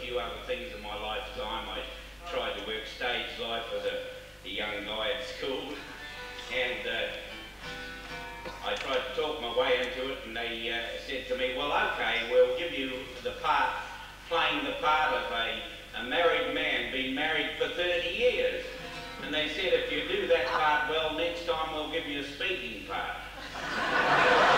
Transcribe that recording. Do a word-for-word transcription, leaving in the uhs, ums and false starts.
few other things in my lifetime. I tried to work stage life as a, a young guy at school, and uh, I tried to talk my way into it, and they uh, said to me, well, okay, we'll give you the part, playing the part of a, a married man, been married for thirty years. And they said, if you do that part well, next time we'll give you a speaking part.